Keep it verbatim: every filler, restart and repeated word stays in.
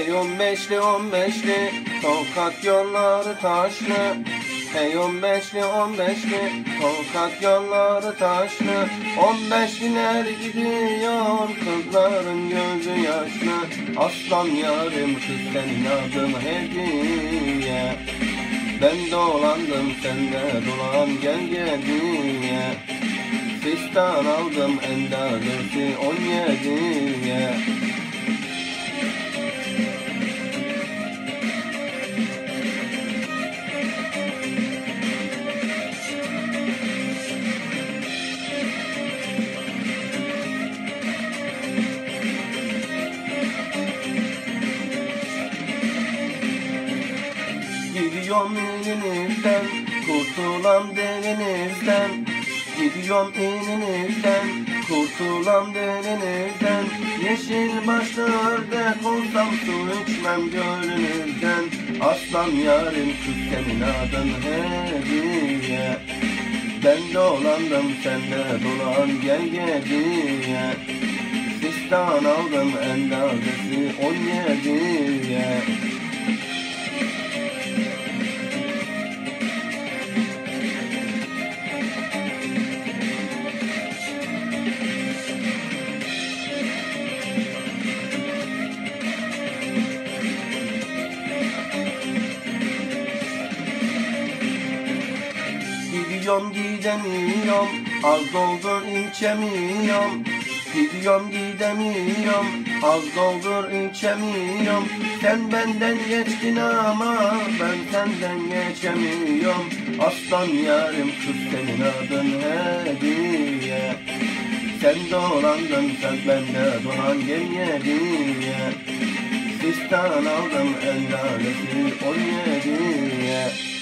Hey on beşli on beşli Tokat yolları taşlı. Hey on beşli on beşli Tokat yolları taşlı. On beşliler gidiyor kızların gözü yaşlı. Aslan yarim kız senin adın hediye. Ben dolandım sen de dolan gel gediye. Fistan aldım endazesi on yediye. Gidiyorum elinizden, kurtulam delinizden. Gidiyorum elinizden, kurtulam delinizden. Yeşil başlı ördek olsam su içmem gölünüzden. Aslan yarim kız senin adın hediye. Ben dolandım sen de dolan gel gediye. Fistan aldım endazesi on yediye. Gidiyorum gidemiyorum, az doldur içemiyorum. Gidiyorum gidemiyorum, az doldur içemiyorum. Sen benden geçtin ama ben senden geçemiyorum. Aslan yarim kız senin adın hediye. Sen dolandın sen bende dolan gel yediye. Fistan aldım endazesi on yediye.